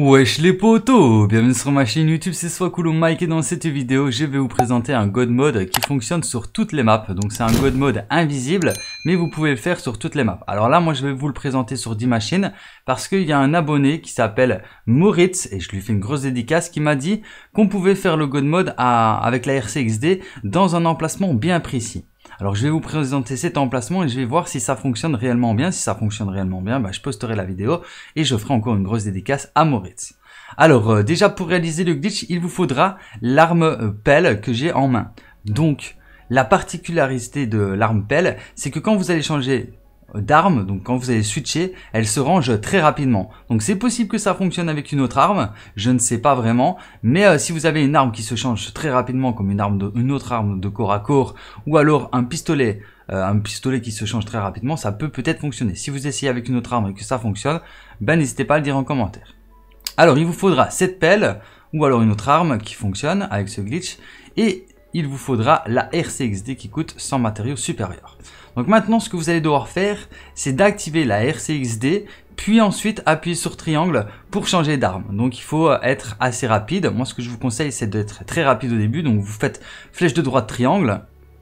Wesh les potos, bienvenue sur ma chaîne YouTube, c'est Swacool Mike et dans cette vidéo je vais vous présenter un God Mode qui fonctionne sur toutes les maps. Donc c'est un God Mode invisible mais vous pouvez le faire sur toutes les maps. Alors là moi je vais vous le présenter sur 10 machines parce qu'il y a un abonné qui s'appelle Moritz et je lui fais une grosse dédicace qui m'a dit qu'on pouvait faire le God Mode avec la RCXD dans un emplacement bien précis. Alors je vais vous présenter cet emplacement et je vais voir si ça fonctionne réellement bien. Si ça fonctionne réellement bien, je posterai la vidéo et je ferai encore une grosse dédicace à Moritz. Alors déjà pour réaliser le glitch, il vous faudra l'arme pelle que j'ai en main. Donc la particularité de l'arme pelle, c'est que quand vous allez changer d'arme, donc quand vous allez switcher, elle se range très rapidement. Donc c'est possible que ça fonctionne avec une autre arme, je ne sais pas vraiment, mais si vous avez une arme qui se change très rapidement comme une autre arme de corps à corps, ou alors un pistolet qui se change très rapidement, ça peut-être fonctionner. Si vous essayez avec une autre arme et que ça fonctionne, n'hésitez pas à le dire en commentaire. Alors il vous faudra cette pelle, ou alors une autre arme qui fonctionne avec ce glitch, et il vous faudra la RCXD qui coûte 100 matériaux supérieurs. Donc maintenant ce que vous allez devoir faire, c'est d'activer la RCXD, puis ensuite appuyer sur triangle pour changer d'arme. Donc il faut être assez rapide. Moi ce que je vous conseille c'est d'être très rapide au début. Donc vous faites flèche de droite triangle,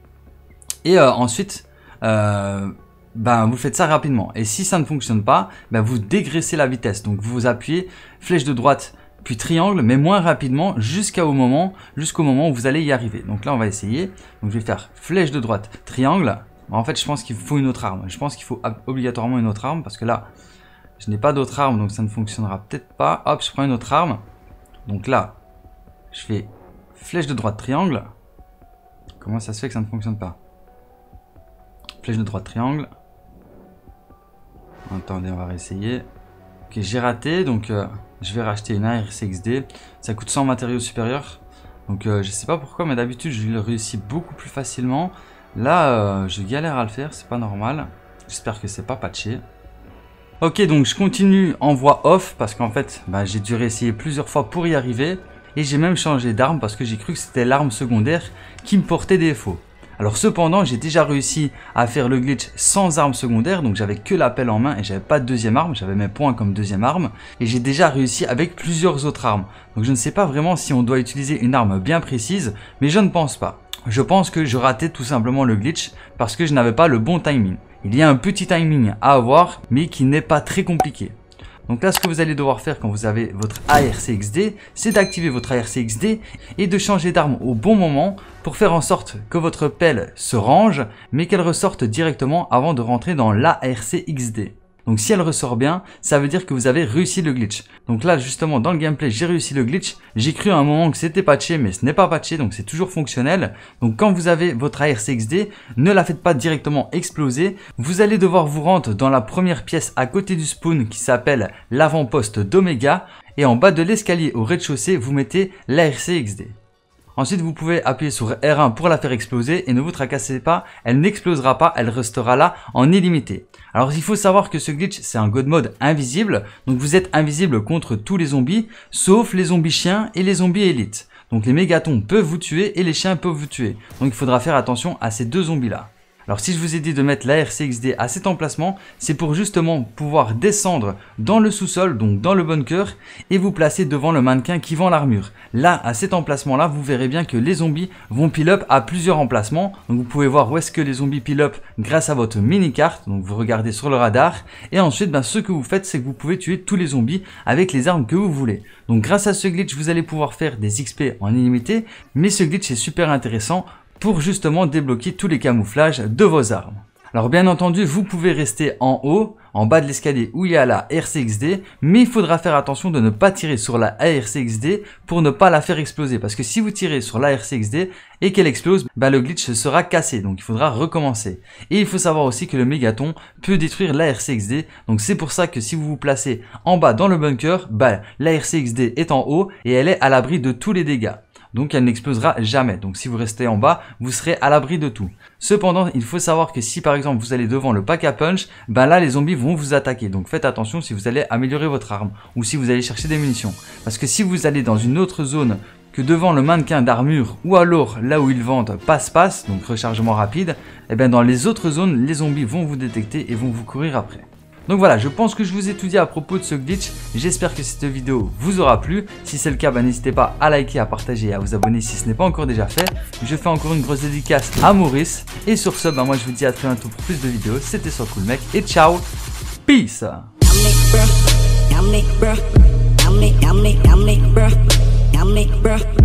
et ensuite vous faites ça rapidement. Et si ça ne fonctionne pas, vous dégraissez la vitesse. Donc vous appuyez flèche de droite puis triangle, mais moins rapidement jusqu'au moment où vous allez y arriver. Donc là on va essayer. Donc je vais faire flèche de droite triangle. En fait je pense qu'il faut une autre arme. Je pense qu'il faut obligatoirement une autre arme parce que là je n'ai pas d'autre arme, donc ça ne fonctionnera peut-être pas. Hop, je prends une autre arme. Donc là je fais flèche de droite triangle. Comment ça se fait que ça ne fonctionne pas? Flèche de droite triangle. Attendez, on va réessayer. Ok, j'ai raté, donc je vais racheter une RCXD. Ça coûte 100 matériaux supérieurs. Donc je sais pas pourquoi, mais d'habitude je le réussis beaucoup plus facilement. Là, je galère à le faire, c'est pas normal. J'espère que c'est pas patché. Ok, donc je continue en voie off parce qu'en fait, j'ai dû réessayer plusieurs fois pour y arriver. Et j'ai même changé d'arme parce que j'ai cru que c'était l'arme secondaire qui me portait défaut. Alors cependant, j'ai déjà réussi à faire le glitch sans arme secondaire, donc j'avais que la pelle en main et j'avais pas de deuxième arme, j'avais mes points comme deuxième arme, et j'ai déjà réussi avec plusieurs autres armes. Donc je ne sais pas vraiment si on doit utiliser une arme bien précise, mais je ne pense pas. Je pense que je ratais tout simplement le glitch parce que je n'avais pas le bon timing. Il y a un petit timing à avoir, mais qui n'est pas très compliqué. Donc là, ce que vous allez devoir faire quand vous avez votre ARCXD, c'est d'activer votre ARCXD et de changer d'arme au bon moment pour faire en sorte que votre pelle se range, mais qu'elle ressorte directement avant de rentrer dans l'ARCXD. Donc si elle ressort bien, ça veut dire que vous avez réussi le glitch. Donc là justement dans le gameplay j'ai réussi le glitch. J'ai cru à un moment que c'était patché mais ce n'est pas patché, donc c'est toujours fonctionnel. Donc quand vous avez votre ARCXD, ne la faites pas directement exploser. Vous allez devoir vous rendre dans la première pièce à côté du spawn qui s'appelle l'avant-poste d'Omega. Et en bas de l'escalier au rez-de-chaussée vous mettez l'ARCXD. Ensuite, vous pouvez appuyer sur R1 pour la faire exploser et ne vous tracassez pas, elle n'explosera pas, elle restera là en illimité. Alors, il faut savoir que ce glitch, c'est un God Mode invisible, donc vous êtes invisible contre tous les zombies, sauf les zombies chiens et les zombies élites. Donc les mégatons peuvent vous tuer et les chiens peuvent vous tuer. Donc il faudra faire attention à ces deux zombies là. Alors si je vous ai dit de mettre la RCXD à cet emplacement, c'est pour justement pouvoir descendre dans le sous-sol, donc dans le bunker, et vous placer devant le mannequin qui vend l'armure. Là, à cet emplacement-là, vous verrez bien que les zombies vont pile-up à plusieurs emplacements. Donc vous pouvez voir où est-ce que les zombies pile-up grâce à votre mini-carte. Donc vous regardez sur le radar. Et ensuite, ce que vous faites, c'est que vous pouvez tuer tous les zombies avec les armes que vous voulez. Donc grâce à ce glitch, vous allez pouvoir faire des XP en illimité. Mais ce glitch est super intéressant pour justement débloquer tous les camouflages de vos armes. Alors bien entendu, vous pouvez rester en haut, en bas de l'escalier où il y a la RCXD, mais il faudra faire attention de ne pas tirer sur la RCXD pour ne pas la faire exploser. Parce que si vous tirez sur la RCXD et qu'elle explose, le glitch sera cassé, donc il faudra recommencer. Et il faut savoir aussi que le mégaton peut détruire la RCXD, donc c'est pour ça que si vous vous placez en bas dans le bunker, la RCXD est en haut et elle est à l'abri de tous les dégâts. Donc elle n'explosera jamais. Donc si vous restez en bas, vous serez à l'abri de tout. Cependant, il faut savoir que si par exemple vous allez devant le pack à punch, là les zombies vont vous attaquer. Donc faites attention si vous allez améliorer votre arme ou si vous allez chercher des munitions. Parce que si vous allez dans une autre zone que devant le mannequin d'armure ou alors là où ils vendent passe-passe, donc rechargement rapide, dans les autres zones, les zombies vont vous détecter et vont vous courir après. Donc voilà, je pense que je vous ai tout dit à propos de ce glitch. J'espère que cette vidéo vous aura plu. Si c'est le cas, n'hésitez pas à liker, à partager et à vous abonner si ce n'est pas encore déjà fait. Je fais encore une grosse dédicace à Maurice. Et sur ce, moi je vous dis à très bientôt pour plus de vidéos. C'était SoCoolMec et ciao, peace. Yummy, bruh.